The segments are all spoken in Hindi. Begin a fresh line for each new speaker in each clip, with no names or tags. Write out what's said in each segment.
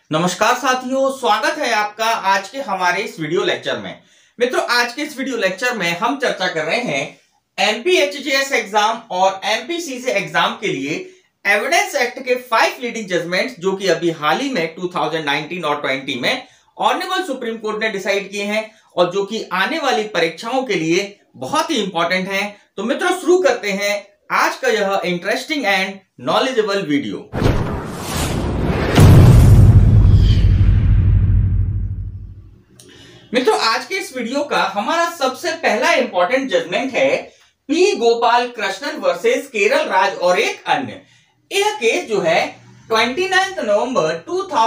नमस्कार साथियों, स्वागत है आपका आज के हमारे इस वीडियो लेक्चर में। मित्रों, आज के इस वीडियो लेक्चर में हम चर्चा कर रहे हैं एमपीएचजीएस एग्जाम और एमपीसीसी एग्जाम के लिए एविडेंस एक्ट के 5 लीडिंग जजमेंट्स जो कि अभी हाल ही में 2019 और 20 में ऑनरेबल सुप्रीम कोर्ट ने डिसाइड किए हैं और जो कि आने वाली परीक्षाओं के लिए बहुत ही इंपॉर्टेंट हैं। तो मित्रों, शुरू करते हैं आज का यह इंटरेस्टिंग एंड नॉलेजेबल वीडियो। मित्रों, आज के इस वीडियो का हमारा सबसे पहला इंपॉर्टेंट जजमेंट है पी गोपाल कृष्णन वर्सेस केरल राज्य और एक अन्य। यह केस जो है 29 नवंबर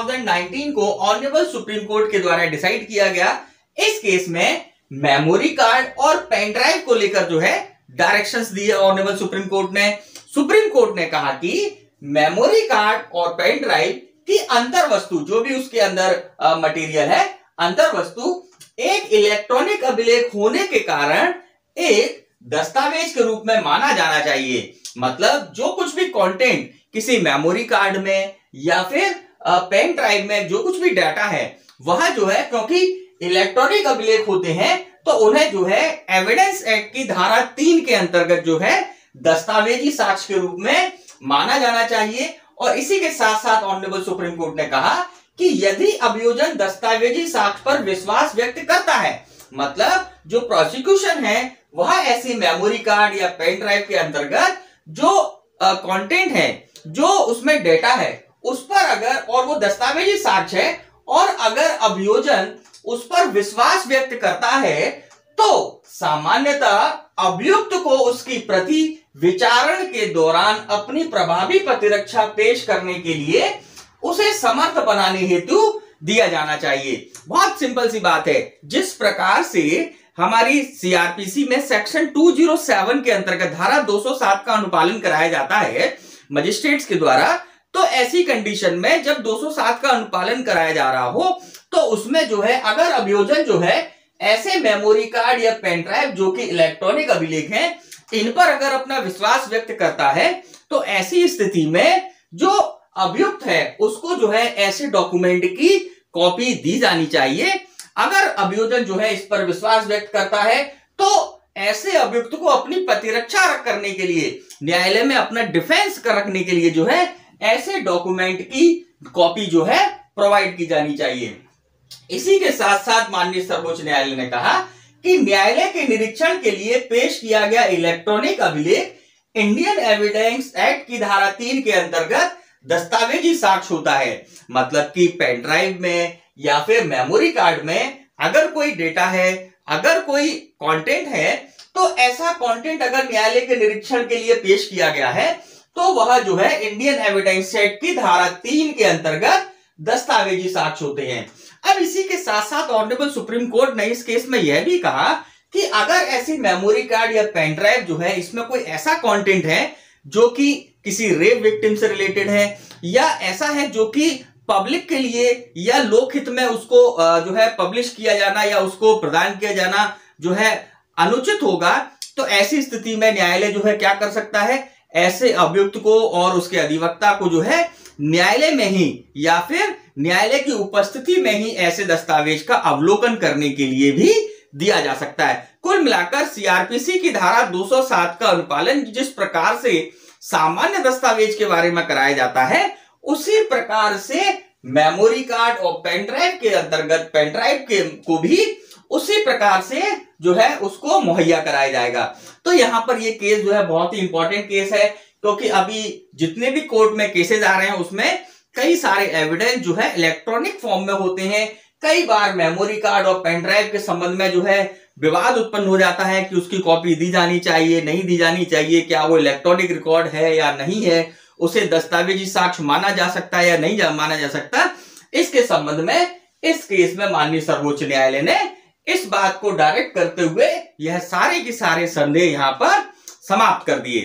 2019 को ऑनरेबल सुप्रीम कोर्ट के द्वारा डिसाइड किया गया। इस केस में मेमोरी कार्ड और पेन ड्राइव को लेकर जो है डायरेक्शंस दिए ऑनरेबल सुप्रीम कोर्ट ने। सुप्रीम कोर्ट ने कहा कि मेमोरी कार्ड और पेन ड्राइव की अंतर वस्तु, जो भी उसके अंदर मटेरियल है, अंतर वस्तु एक इलेक्ट्रॉनिक अभिलेख होने के कारण एक दस्तावेज के रूप में माना जाना चाहिए। मतलब जो कुछ भी कंटेंट किसी मेमोरी कार्ड में या फिर पेन ड्राइव में जो कुछ भी डाटा है, वह जो है क्योंकि इलेक्ट्रॉनिक अभिलेख होते हैं तो उन्हें जो है एविडेंस एक्ट की धारा 3 के अंतर्गत जो है दस्तावेजी साक्ष्य के रूप में माना जाना चाहिए। और इसी के साथ साथ ऑनरेबल सुप्रीम कोर्ट ने कहा कि यदि अभियोजन दस्तावेजी साक्ष्य पर विश्वास व्यक्त करता है, मतलब जो प्रोसिक्यूशन है वह ऐसी मेमोरी कार्ड या पेन ड्राइव के अंतर्गत जो कंटेंट है, जो उसमें डेटा है, उस पर अगर, और वो दस्तावेजी साक्ष्य है, और अगर अभियोजन उस पर विश्वास व्यक्त करता है तो सामान्यतः अभियुक्त को उसकी प्रति विचारण के दौरान अपनी प्रभावी प्रतिरक्षा पेश करने के लिए उसे समर्थ बनाने हेतु दिया जाना चाहिए। बहुत सिंपल सी बात है। जिस प्रकार से हमारी सीआरपीसी में सेक्शन 207 के अंतर्गत धारा 207 का अनुपालन कराया जाता है मजिस्ट्रेट्स के द्वारा, तो ऐसी कंडीशन में जब 207 का अनुपालन कराया जा रहा हो तो उसमें जो है अगर अभियोजन जो है ऐसे मेमोरी कार्ड या पेन ड्राइव जो कि इलेक्ट्रॉनिक अभिलेख हैं, इन पर अगर अपना विश्वास व्यक्त करता है तो ऐसी स्थिति में जो अभियुक्त है उसको जो है ऐसे डॉक्यूमेंट की कॉपी दी जानी चाहिए। अगर अभियोजन जो है इस पर विश्वास व्यक्त करता है तो ऐसे अभियुक्त को अपनी प्रतिरक्षा करने के लिए, न्यायालय में अपना डिफेंस रखने के लिए जो है ऐसे डॉक्यूमेंट की कॉपी जो है प्रोवाइड की जानी चाहिए। इसी के साथ साथ माननीय सर्वोच्च न्यायालय ने कहा कि न्यायालय के निरीक्षण के लिए पेश किया गया इलेक्ट्रॉनिक अभिलेख इंडियन एविडेंस एक्ट की धारा 3 के अंतर्गत दस्तावेजी साक्ष्य होता है। मतलब कि पेन ड्राइव में या फिर मेमोरी कार्ड में अगर कोई डेटा है, अगर कोई कंटेंट है, तो ऐसा कंटेंट अगर न्यायालय के निरीक्षण के लिए पेश किया गया है तो वह जो है इंडियन एविडेंस एक्ट की धारा 3 के अंतर्गत दस्तावेजी साक्ष्य होते हैं। अब इसी के साथ साथ ऑनरेबल सुप्रीम कोर्ट ने इस केस में यह भी कहा कि अगर ऐसी मेमोरी कार्ड या पेन ड्राइव जो है इसमें कोई ऐसा कंटेंट है जो कि किसी रेप विक्टिम से रिलेटेड है या ऐसा है जो कि पब्लिक के लिए या लोकहित में उसको जो है पब्लिश किया जाना या उसको प्रदान किया जाना जो है अनुचित होगा, तो ऐसी स्थिति में न्यायालय जो है क्या कर सकता है, ऐसे अभियुक्त को और उसके अधिवक्ता को जो है न्यायालय में ही या फिर न्यायालय की उपस्थिति में ही ऐसे दस्तावेज का अवलोकन करने के लिए भी दिया जा सकता है। कुल मिलाकर सीआरपीसी की धारा 207 का अनुपालन जिस प्रकार से सामान्य दस्तावेज के बारे में कराया जाता है, उसी प्रकार से मेमोरी कार्ड और पेन ड्राइव के अंतर्गत पेन ड्राइव के को भी उसी प्रकार से जो है उसको मुहैया कराया जाएगा। तो यहां पर ये केस जो है बहुत ही इंपॉर्टेंट केस है, क्योंकि अभी जितने भी कोर्ट में केसेस आ रहे हैं उसमें कई सारे एविडेंस जो है इलेक्ट्रॉनिक फॉर्म में होते हैं। कई बार मेमोरी कार्ड और पेन ड्राइव के संबंध में जो है विवाद उत्पन्न हो जाता है कि उसकी कॉपी दी जानी चाहिए, नहीं दी जानी चाहिए, क्या वो इलेक्ट्रॉनिक रिकॉर्ड है या नहीं है, उसे दस्तावेजी साक्ष्य माना जा सकता है या नहीं माना जा सकता। इसके संबंध में इस केस में माननीय सर्वोच्च न्यायालय ने इस बात को डायरेक्ट करते हुए यह सारे के सारे संदेह यहां पर समाप्त कर दिए।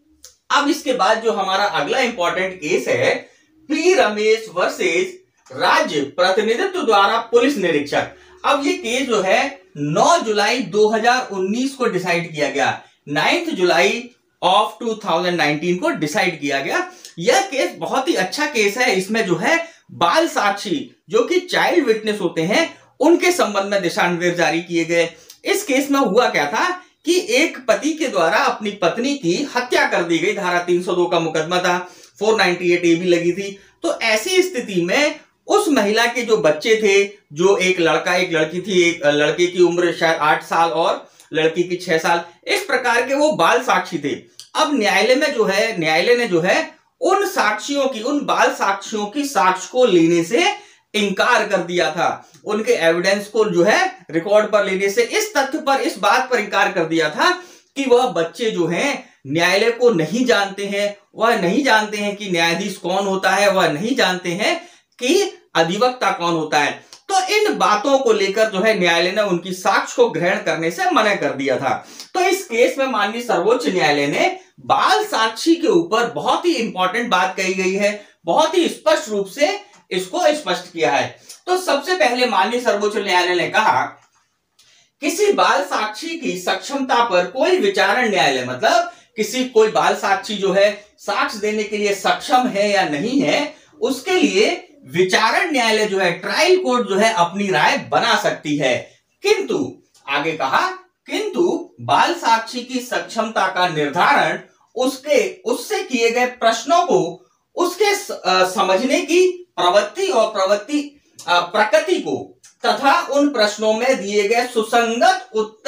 अब इसके बाद जो हमारा अगला इंपॉर्टेंट केस है पी रमेश वर्सेस राज्य प्रतिनिधित्व द्वारा पुलिस निरीक्षक। अब ये केस जो है 9 जुलाई 2019 को डिसाइड किया गया, 9 जुलाई ऑफ 2019 को डिसाइड किया गया। यह केस बहुत ही अच्छा केस है। इसमें जो है बाल साक्षी जो कि चाइल्ड विटनेस होते हैं उनके संबंध में दिशा निर्देश जारी किए गए। इस केस में हुआ क्या था कि एक पति के द्वारा अपनी पत्नी की हत्या कर दी गई। धारा 302 का मुकदमा था, 498A भी लगी थी। तो ऐसी स्थिति में उस महिला के जो बच्चे थे, जो एक लड़का एक लड़की थी, एक लड़के की उम्र शायद 8 साल और लड़की की 6 साल, इस प्रकार के वो बाल साक्षी थे। अब न्यायालय ने जो है उन साक्षियों की, उन बाल साक्षियों की साक्ष्य को लेने से इनकार कर दिया था। उनके एविडेंस को जो है रिकॉर्ड पर लेने से इस तथ्य पर, इस बात पर इनकार कर दिया था कि वह बच्चे जो हैं न्यायालय को नहीं जानते हैं, वह नहीं जानते हैं कि न्यायाधीश कौन होता है, वह नहीं जानते हैं कि अधिवक्ता कौन होता है। तो इन बातों को लेकर जो है न्यायालय ने उनकी साक्ष्य को ग्रहण करने से मना कर दिया था। तो इस केस में माननीय सर्वोच्च न्यायालय ने बाल साक्षी के ऊपर बहुत ही इंपॉर्टेंट बात कही गई है, बहुत ही स्पष्ट रूप से इसको स्पष्ट किया है। तो सबसे पहले माननीय सर्वोच्च न्यायालय ने कहा किसी बाल साक्षी की सक्षमता पर कोई विचारण न्यायालय, मतलब कोई बाल साक्षी जो है साक्ष्य देने के लिए सक्षम है या नहीं है, उसके लिए विचारण न्यायालय जो है, ट्रायल कोर्ट जो है अपनी राय बना सकती है। किंतु आगे कहा, किंतु बाल साक्षी की सक्षमता का निर्धारण उससे किए गए प्रश्नों को, उसके समझने की प्रवृत्ति और प्रकृति को तथा उन प्रश्नों में दिए गए सुसंगत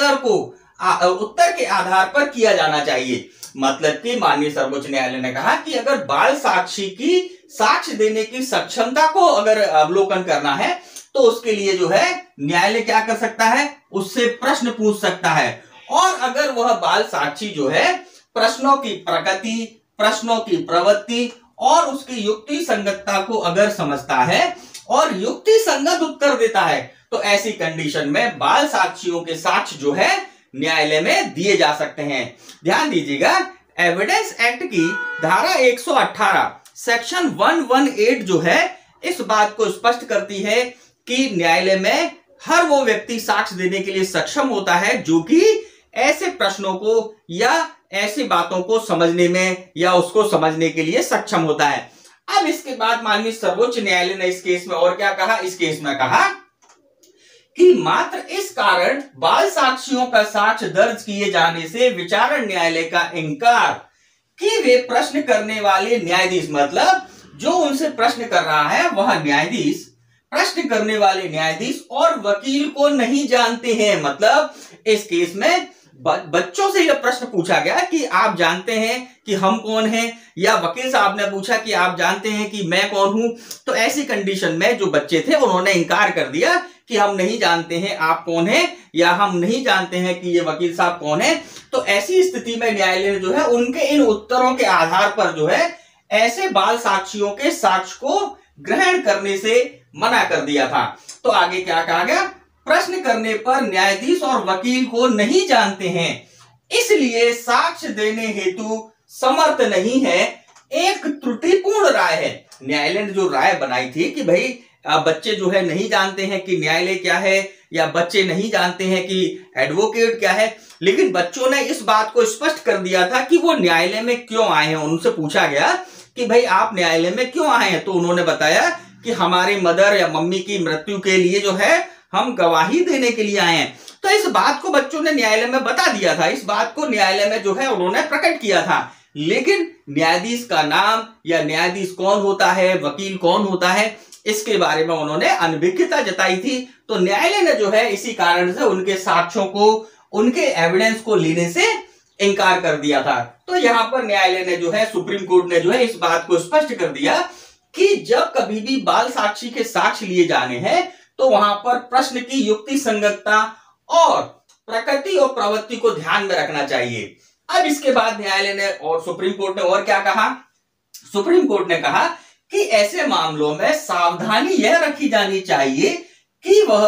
उत्तर के आधार पर किया जाना चाहिए। मतलब कि माननीय सर्वोच्च न्यायालय ने कहा कि अगर बाल साक्षी की साक्ष्य देने की सक्षमता को अगर अवलोकन करना है तो उसके लिए जो है न्यायालय क्या कर सकता है, उससे प्रश्न पूछ सकता है। और अगर वह बाल साक्षी जो है प्रश्नों की प्रकृति, प्रश्नों की प्रवृत्ति और उसकी युक्ति संगतता को अगर समझता है और युक्ति संगत उत्तर देता है तो ऐसी कंडीशन में बाल साक्षियों के साक्ष्य जो है न्यायालय में दिए जा सकते हैं। ध्यान दीजिएगा, एविडेंस एक्ट की धारा 118 सेक्शन 118 जो है इस बात को स्पष्ट करती है कि न्यायालय में हर वो व्यक्ति साक्ष्य देने के लिए सक्षम होता है जो कि ऐसे प्रश्नों को या ऐसी बातों को समझने में या उसको समझने के लिए सक्षम होता है। अब इसके बाद माननीय सर्वोच्च न्यायालय ने इस केस में और क्या कहा, इस केस में कहा कि मात्र इस कारण बाल साक्षियों का साक्ष्य दर्ज किए जाने से विचारण न्यायालय का इंकार कि वे प्रश्न करने वाले न्यायाधीश, मतलब जो उनसे प्रश्न कर रहा है वह न्यायाधीश, प्रश्न करने वाले न्यायाधीश और वकील को नहीं जानते हैं। मतलब इस केस में बच्चों से यह प्रश्न पूछा गया कि आप जानते हैं कि हम कौन हैं, या वकील साहब ने पूछा कि आप जानते हैं कि मैं कौन हूं। तो ऐसी कंडीशन में जो बच्चे थे उन्होंने इनकार कर दिया कि हम नहीं जानते हैं आप कौन हैं, या हम नहीं जानते हैं कि ये वकील साहब कौन है। तो ऐसी स्थिति में न्यायालय ने जो है उनके इन उत्तरों के आधार पर जो है ऐसे बाल साक्षियों के साक्ष्य को ग्रहण करने से मना कर दिया था। तो आगे क्या कहा गया, प्रश्न करने पर न्यायाधीश और वकील को नहीं जानते हैं, इसलिए साक्ष्य देने हेतु समर्थ नहीं है, एक त्रुटिपूर्ण राय है। न्यायालय ने जो राय बनाई थी कि भाई बच्चे जो है नहीं जानते हैं कि न्यायालय क्या है, या बच्चे नहीं जानते हैं कि एडवोकेट क्या है, लेकिन बच्चों ने इस बात को स्पष्ट कर दिया था कि वो न्यायालय में क्यों आए हैं। उनसे पूछा गया कि भाई आप न्यायालय में क्यों आए हैं, तो उन्होंने बताया कि हमारी मदर या मम्मी की मृत्यु के लिए जो है हम गवाही देने के लिए आए हैं। तो इस बात को बच्चों ने न्यायालय में बता दिया था, इस बात को न्यायालय में जो है उन्होंने प्रकट किया था। लेकिन न्यायाधीश का नाम या न्यायाधीश कौन होता है, वकील कौन होता है, इसके बारे में उन्होंने अनभिज्ञता जताई थी। तो न्यायालय ने जो है इसी कारण से उनके साक्ष्यों को, उनके एविडेंस को लेने से इनकार कर दिया था। तो यहां पर न्यायालय ने जो है, सुप्रीम कोर्ट ने जो है इस बात को स्पष्ट कर दिया कि जब कभी भी बाल साक्षी के साक्ष्य लिए जाने हैं तो वहां पर प्रश्न की युक्ति संगतता और प्रकृति और प्रवृत्ति को ध्यान में रखना चाहिए। अब इसके बाद न्यायालय ने और सुप्रीम कोर्ट ने और क्या कहा, सुप्रीम कोर्ट ने कहा कि ऐसे मामलों में सावधानी यह रखी जानी चाहिए कि वह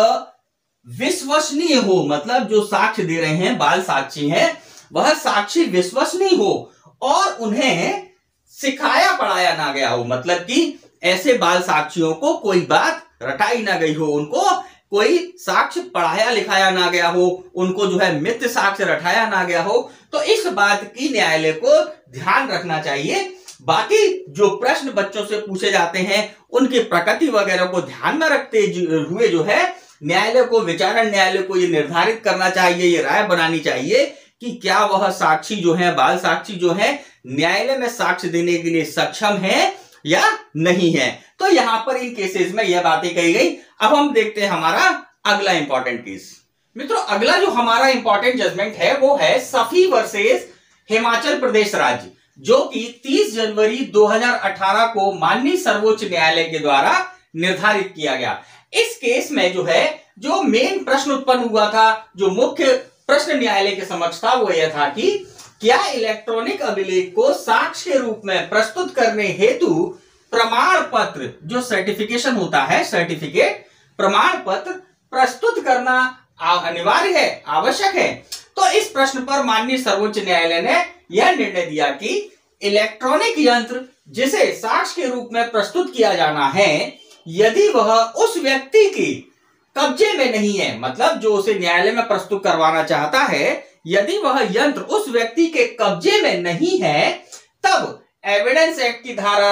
विश्वसनीय हो, मतलब जो साक्ष्य दे रहे हैं बाल साक्षी हैं वह साक्षी विश्वसनीय हो और उन्हें सिखाया पढ़ाया ना गया हो। मतलब कि ऐसे बाल साक्षियों को कोई बात रटाई ना गई हो, उनको कोई साक्ष्य पढ़ाया लिखाया ना गया हो, उनको जो है मिथ्य साक्ष्य रटाया ना गया हो। तो इस बात की न्यायालय को ध्यान रखना चाहिए बाकी जो प्रश्न बच्चों से पूछे जाते हैं उनकी प्रकृति वगैरह को ध्यान में रखते हुए जो है न्यायालय को, विचारण न्यायालय को ये निर्धारित करना चाहिए, ये राय बनानी चाहिए कि क्या वह साक्षी जो है, बाल साक्षी जो है, न्यायालय में साक्ष्य देने के लिए सक्षम है या नहीं है। तो यहां पर इन केसेस में यह बातें कही गई। अब हम देखते हैं हमारा अगला इंपॉर्टेंट केस। मित्रों, अगला जो हमारा इंपॉर्टेंट जजमेंट है वो है सफी वर्सेस हिमाचल प्रदेश राज्य, जो कि 30 जनवरी 2018 को माननीय सर्वोच्च न्यायालय के द्वारा निर्धारित किया गया। इस केस में जो है, जो मेन प्रश्न उत्पन्न हुआ था, जो मुख्य प्रश्न न्यायालय के समक्ष था, वो यह था कि क्या इलेक्ट्रॉनिक अभिलेख को साक्ष्य के रूप में प्रस्तुत करने हेतु प्रमाण पत्र, जो सर्टिफिकेशन होता है, सर्टिफिकेट, प्रमाण पत्र प्रस्तुत करना अनिवार्य है, आवश्यक है। तो इस प्रश्न पर माननीय सर्वोच्च न्यायालय ने यह निर्णय दिया कि इलेक्ट्रॉनिक यंत्र जिसे साक्ष्य के रूप में प्रस्तुत किया जाना है, यदि वह उस व्यक्ति के कब्जे में नहीं है, मतलब जो उसे न्यायालय में प्रस्तुत करवाना चाहता है, यदि वह यंत्र उस व्यक्ति के कब्जे में नहीं है, तब एविडेंस एक्ट की धारा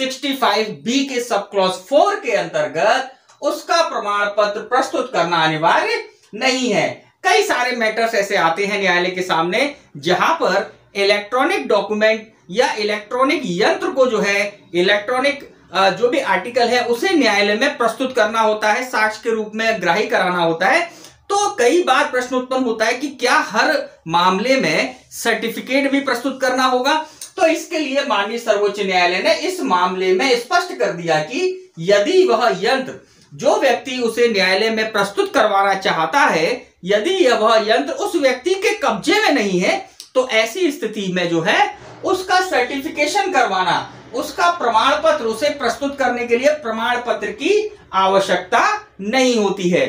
65B के सब क्लॉज 4 के अंतर्गत उसका प्रमाण पत्र प्रस्तुत करना अनिवार्य नहीं है। कई सारे मैटर्स ऐसे आते हैं न्यायालय के सामने जहां पर इलेक्ट्रॉनिक डॉक्यूमेंट या इलेक्ट्रॉनिक यंत्र को जो है, इलेक्ट्रॉनिक जो भी आर्टिकल है उसे न्यायालय में प्रस्तुत करना होता है, साक्ष्य के रूप में ग्राही कराना होता है। तो कई बार प्रश्न उत्पन्न होता है कि क्या हर मामले में सर्टिफिकेट भी प्रस्तुत करना होगा। तो इसके लिए माननीय सर्वोच्च न्यायालय ने इस मामले में स्पष्ट कर दिया कि यदि वह यंत्र, जो व्यक्ति उसे न्यायालय में प्रस्तुत करवाना चाहता है, यदि वह यंत्र उस व्यक्ति के कब्जे में नहीं है, तो ऐसी स्थिति में जो है उसका सर्टिफिकेशन करवाना, उसका प्रमाण पत्र, उसे प्रस्तुत करने के लिए प्रमाण पत्र की आवश्यकता नहीं होती है।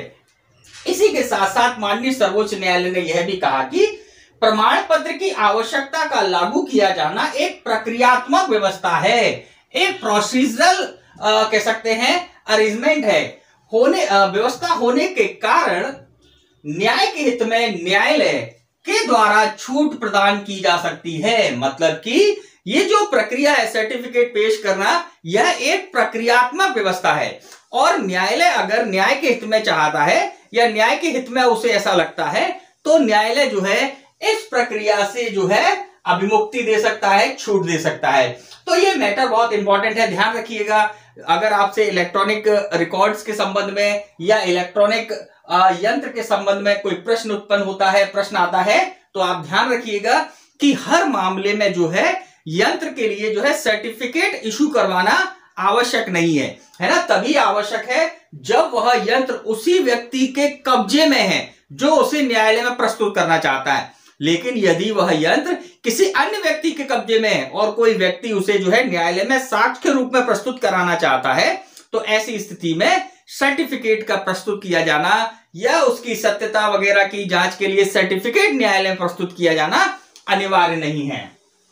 इसी के साथ साथ माननीय सर्वोच्च न्यायालय ने यह भी कहा कि प्रमाण पत्र की आवश्यकता का लागू किया जाना एक प्रक्रियात्मक व्यवस्था है, एक प्रोसीजरल कह सकते हैं अरेंजमेंट है, व्यवस्था होने के कारण न्याय के हित में न्यायालय के द्वारा छूट प्रदान की जा सकती है। मतलब कि ये जो प्रक्रिया है सर्टिफिकेट पेश करना, यह एक प्रक्रियात्मक व्यवस्था है और न्यायालय अगर न्याय के हित में चाहता है या न्याय के हित में उसे ऐसा लगता है, तो न्यायालय जो है इस प्रक्रिया से जो है अभिमुक्ति दे सकता है, छूट दे सकता है। तो ये मैटर बहुत इंपॉर्टेंट है, ध्यान रखिएगा। अगर आपसे इलेक्ट्रॉनिक रिकॉर्ड्स के संबंध में या इलेक्ट्रॉनिक यंत्र के संबंध में कोई प्रश्न उत्पन्न होता है, प्रश्न आता है, तो आप ध्यान रखिएगा कि हर मामले में जो है यंत्र के लिए जो है सर्टिफिकेट इशू करवाना आवश्यक नहीं है, है ना। तभी आवश्यक है जब वह यंत्र उसी व्यक्ति के कब्जे में है जो उसे न्यायालय में प्रस्तुत करना चाहता है। लेकिन यदि वह यंत्र किसी अन्य व्यक्ति के कब्जे में है और कोई व्यक्ति उसे जो है न्यायालय में साक्ष्य के रूप में प्रस्तुत कराना चाहता है, तो ऐसी स्थिति में सर्टिफिकेट का प्रस्तुत किया जाना या उसकी सत्यता वगैरह की जांच के लिए सर्टिफिकेट न्यायालय में प्रस्तुत किया जाना अनिवार्य नहीं है।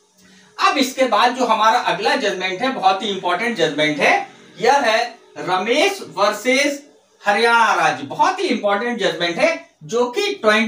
अब इसके बाद जो हमारा अगला जजमेंट है, बहुत ही इंपॉर्टेंट जजमेंट है, यह है रमेश वर्सेस हरियाणा राज्य। बहुत ही इंपॉर्टेंट जजमेंट है जो कि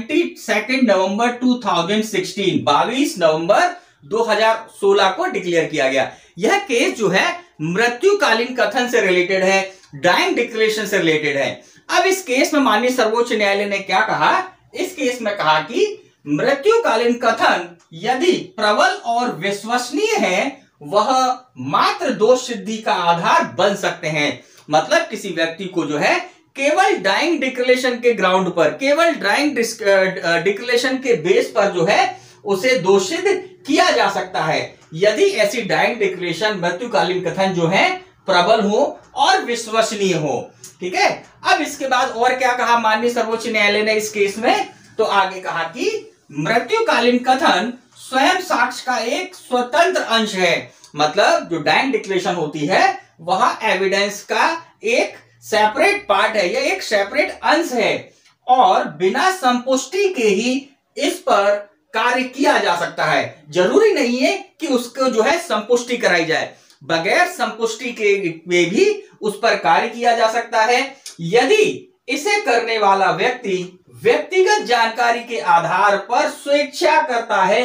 22 नवंबर 2016, 22 नवंबर 2016 को डिक्लेयर किया गया। यह केस जो है मृत्युकालीन कथन से रिलेटेड है, डाइंग डिक्लेरेशन से रिलेटेड है। अब इस केस में माननीय सर्वोच्च न्यायालय ने क्या कहा? इस केस में कहा कि मृत्युकालीन कथन यदि प्रबल और विश्वसनीय है, वह मात्र दोष सिद्धि का आधार बन सकते हैं। मतलब किसी व्यक्ति को जो है केवल डाइंग डिक्लेरेशन के ग्राउंड पर, केवल डाइंग डिक्लेरेशन के बेस पर जो है उसे दोषित किया जा सकता है यदि ऐसी डाइंग डिक्लेरेशन, मृत्युकालीन कथन जो है प्रबल हो और विश्वसनीय हो। ठीक है। अब इसके बाद और क्या कहा माननीय सर्वोच्च न्यायालय ने इस केस में? तो आगे कहा कि मृत्युकालीन कथन स्वयं साक्ष्य का एक स्वतंत्र अंश है। मतलब जो डाइंग डिक्लेरेशन होती है वह एविडेंस का एक सेपरेट पार्ट है, यह एक सेपरेट अंश है और बिना संपुष्टि के ही इस पर कार्य किया जा सकता है। जरूरी नहीं है कि उसको जो है संपुष्टि कराई जाए, बगैर संपुष्टि के भी उस पर कार्य किया जा सकता है यदि इसे करने वाला व्यक्ति व्यक्तिगत जानकारी के आधार पर स्वेच्छा करता है।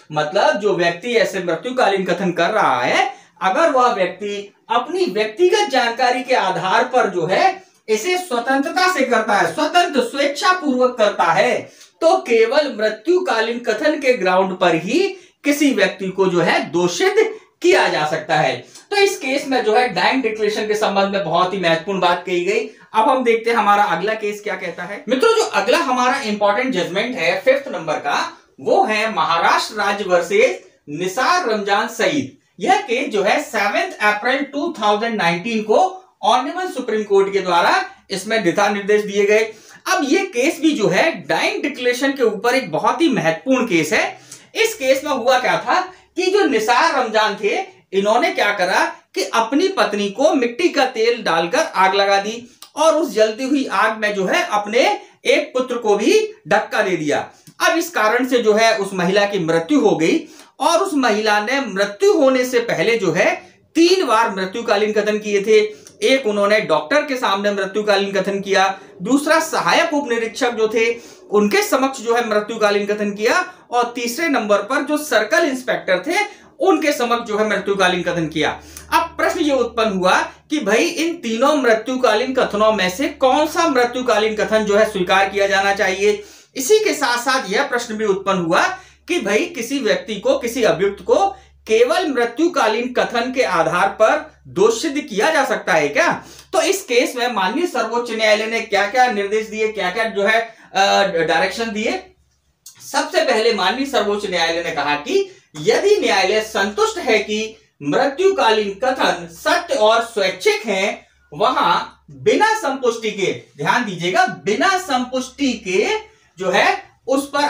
मतलब जो व्यक्ति ऐसे मृत्युकालीन कथन कर रहा है, अगर वह व्यक्ति अपनी व्यक्तिगत जानकारी के आधार पर जो है इसे स्वतंत्रता से करता है, स्वतंत्र स्वेच्छा पूर्वक करता है, तो केवल मृत्युकालीन कथन के ग्राउंड पर ही किसी व्यक्ति को जो है दोषित किया जा सकता है। तो इस केस में जो है डाइंग डिक्लेरेशन के संबंध में बहुत ही महत्वपूर्ण बात कही गई। अब हम देखते हैं हमारा अगला केस क्या कहता है। मित्रों, जो अगला हमारा इंपॉर्टेंट जजमेंट है 5th नंबर का, वो है महाराष्ट्र राज्य वर्सेस निसार रमजान सईद। यह केस जो है 7 अप्रैल 2019 को ऑनरेबल सुप्रीम कोर्ट के द्वारा इसमें दिशा निर्देश दिए गए। अब ये केस भी जो है डाइंग डिक्लेरेशन के ऊपर एक बहुत ही महत्वपूर्ण केस है। इस केस में हुआ क्या था कि जो निसार रमजान थे, इन्होंने क्या करा कि अपनी पत्नी को मिट्टी का तेल डालकर आग लगा दी और उस जलती हुई आग में जो है अपने एक पुत्र को भी धक्का दे दिया। अब इस कारण से जो है उस महिला की मृत्यु हो गई और उस महिला ने मृत्यु होने से पहले जो है 3 बार मृत्युकालीन कथन किए थे। एक उन्होंने डॉक्टर के सामने मृत्युकालीन कथन किया, दूसरा सहायक उप निरीक्षक जो थे उनके समक्ष जो है मृत्युकालीन कथन किया, और तीसरे नंबर पर जो सर्कल इंस्पेक्टर थे उनके समक्ष जो है मृत्युकालीन कथन किया। अब प्रश्न ये उत्पन्न हुआ कि भाई इन तीनों मृत्युकालीन कथनों में से कौन सा मृत्युकालीन कथन जो है स्वीकार किया जाना चाहिए। इसी के साथ साथ यह प्रश्न भी उत्पन्न हुआ कि भाई किसी व्यक्ति को, किसी अभियुक्त को केवल मृत्युकालीन कथन के आधार पर दोषित किया जा सकता है क्या। तो इस केस में माननीय सर्वोच्च न्यायालय ने क्या क्या निर्देश दिए, क्या क्या जो है डायरेक्शन दिए। सबसे पहले माननीय सर्वोच्च न्यायालय ने कहा कि यदि न्यायालय संतुष्ट है कि मृत्युकालीन कथन सत्य और स्वैच्छिक हैं, वहां बिना संपुष्टि के, ध्यान दीजिएगा, बिना संपुष्टि के जो है उस पर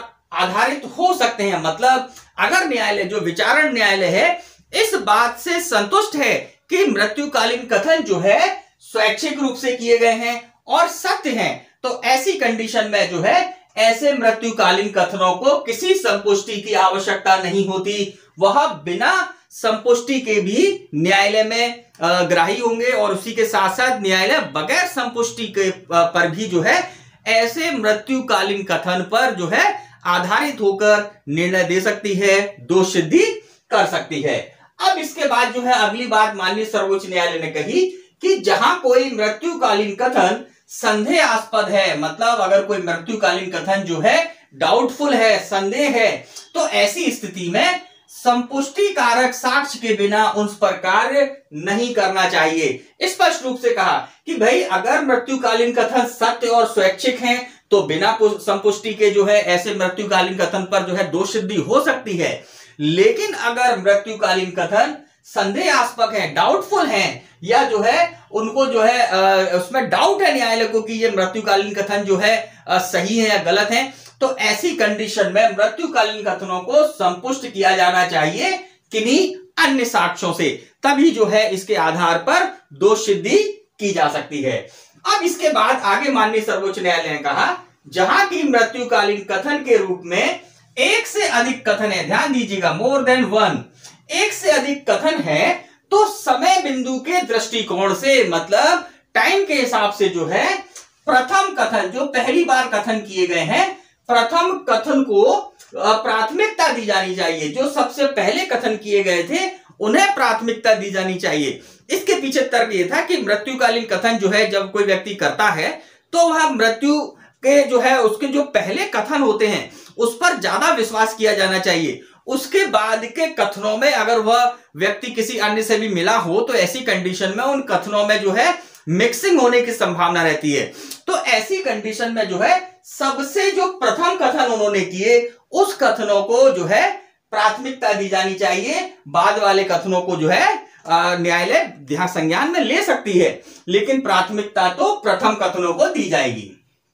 आधारित हो सकते हैं। मतलब अगर न्यायालय, जो विचारण न्यायालय है, इस बात से संतुष्ट है कि मृत्युकालीन कथन जो है स्वैच्छिक रूप से किए गए हैं और सत्य हैं, तो ऐसी कंडीशन में जो है ऐसे मृत्युकालीन कथनों को किसी संपुष्टि की आवश्यकता नहीं होती। वह बिना संपुष्टि के भी न्यायालय में ग्राही होंगे और उसी के साथ साथ न्यायालय बगैर संपुष्टि के पर भी जो है ऐसे मृत्युकालीन कथन पर जो है आधारित होकर निर्णय दे सकती है, दोष सिद्धि कर सकती है। अब इसके बाद जो है अगली बात माननीय सर्वोच्च न्यायालय ने कही कि जहां कोई मृत्युकालीन कथन संदेहास्पद है, मतलब अगर कोई मृत्युकालीन कथन जो है डाउटफुल है, संदेह है, तो ऐसी स्थिति में संपुष्टि कारक साक्ष्य के बिना उस पर कार्य नहीं करना चाहिए। स्पष्ट रूप से कहा कि भाई अगर मृत्युकालीन कथन सत्य और स्वैच्छिक हैं तो बिना संपुष्टि के जो है ऐसे मृत्युकालीन कथन पर जो है दोष सिद्धि हो सकती है। लेकिन अगर मृत्युकालीन कथन संदेहास्पद है, डाउटफुल हैं, या जो है उनको जो है उसमें डाउट है न्यायालय को कि ये मृत्युकालीन कथन जो है सही है या गलत है, तो ऐसी कंडीशन में मृत्युकालीन कथनों को संपुष्ट किया जाना चाहिए किन्हीं अन्य साक्ष्यों से, तभी जो है इसके आधार पर दोष सिद्धि की जा सकती है। अब इसके बाद आगे माननीय सर्वोच्च न्यायालय ने कहा जहां की मृत्युकालीन कथन के रूप में एक से अधिक कथन है, ध्यान दीजिएगा, मोर देन वन, एक से अधिक कथन है, तो समय बिंदु के दृष्टिकोण से, मतलब टाइम के हिसाब से जो है प्रथम कथन, जो पहली बार कथन किए गए हैं, प्रथम कथन को प्राथमिकता दी जानी चाहिए। जो सबसे पहले कथन किए गए थे उन्हें प्राथमिकता दी जानी चाहिए। इसके पीछे तर्क यह था कि मृत्युकालीन कथन जो है जब कोई व्यक्ति करता है तो वह मृत्यु के जो है उसके जो पहले कथन होते हैं उस पर ज्यादा विश्वास किया जाना चाहिए। उसके बाद के कथनों में अगर वह व्यक्ति किसी अन्य से भी मिला हो तो ऐसी कंडीशन में उन कथनों में जो है मिक्सिंग होने की संभावना रहती है। तो ऐसी कंडीशन में जो है सबसे जो प्रथम कथन उन्होंने किए उस कथनों को जो है प्राथमिकता दी जानी चाहिए। बाद वाले कथनों को जो है न्यायालय ध्यान संज्ञान में ले सकती है, लेकिन प्राथमिकता तो प्रथम कथनों को दी जाएगी।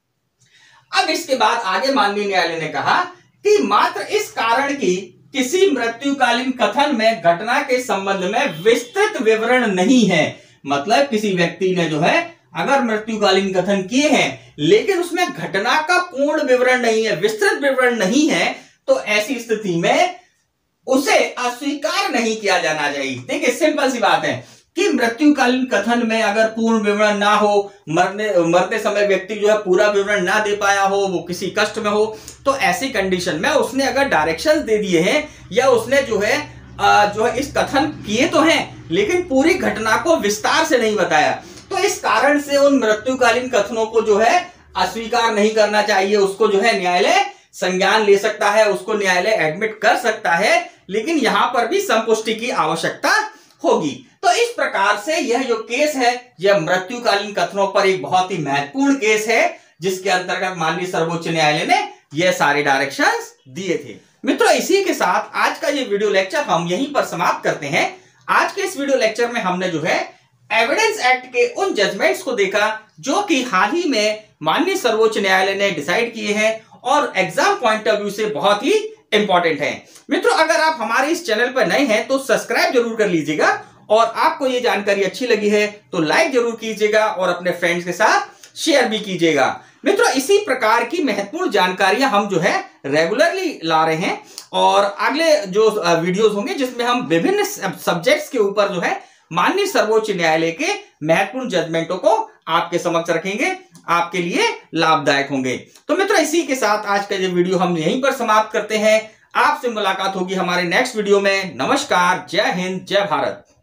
अब इसके बाद आगे माननीय न्यायालय ने कहा कि मात्र इस कारण की किसी मृत्युकालीन कथन में घटना के संबंध में विस्तृत विवरण नहीं है, मतलब किसी व्यक्ति ने जो है अगर मृत्युकालीन कथन किए हैं लेकिन उसमें घटना का पूर्ण विवरण नहीं है, विस्तृत विवरण नहीं है, तो ऐसी स्थिति में उसे अस्वीकार नहीं किया जाना चाहिए। देखिए सिंपल सी बात है, कि मृत्युकालीन कथन में अगर पूर्ण विवरण ना हो, मरते समय व्यक्ति जो है पूरा विवरण ना दे पाया हो, वो किसी कष्ट में हो, तो ऐसी कंडीशन में उसने अगर डायरेक्शंस दे दिए हैं या उसने जो है इस कथन किए तो हैं लेकिन पूरी घटना को विस्तार से नहीं बताया, तो इस कारण से उन मृत्युकालीन कथनों को जो है अस्वीकार नहीं करना चाहिए। उसको जो है न्यायालय संज्ञान ले सकता है, उसको न्यायालय एडमिट कर सकता है, लेकिन यहां पर भी संपुष्टि की आवश्यकता होगी। तो इस प्रकार से यह जो केस है यह मृत्युकालीन कथनों पर एक बहुत ही महत्वपूर्ण केस है, जिसके अंतर्गत माननीय सर्वोच्च न्यायालय ने यह सारे डायरेक्शंस दिए थे। मित्रों, इसी के साथ आज का ये वीडियो लेक्चर हम यहीं पर समाप्त करते हैं। आज के इस वीडियो लेक्चर में हमने जो है एविडेंस एक्ट के उन जजमेंट्स को देखा जो कि हाल ही में माननीय सर्वोच्च न्यायालय ने डिसाइड किए हैं और एग्जाम पॉइंट ऑफ व्यू से बहुत ही इंपॉर्टेंट है। मित्रों, अगर आप हमारे इस चैनल पर नए हैं तो सब्सक्राइब जरूर कर लीजिएगा, और आपको ये जानकारी अच्छी लगी है तो लाइक जरूर कीजिएगा और अपने फ्रेंड्स के साथ शेयर भी कीजिएगा। मित्रों, इसी प्रकार की महत्वपूर्ण जानकारियां हम जो है रेगुलरली ला रहे हैं, और अगले जो वीडियोस होंगे जिसमें हम विभिन्न सब्जेक्ट्स के ऊपर जो है माननीय सर्वोच्च न्यायालय के महत्वपूर्ण जजमेंटों को आपके समक्ष रखेंगे, आपके लिए लाभदायक होंगे। तो मित्रों, इसी के साथ आज का ये वीडियो हम यहीं पर समाप्त करते हैं। आपसे मुलाकात होगी हमारे नेक्स्ट वीडियो में। नमस्कार, जय हिंद, जय भारत।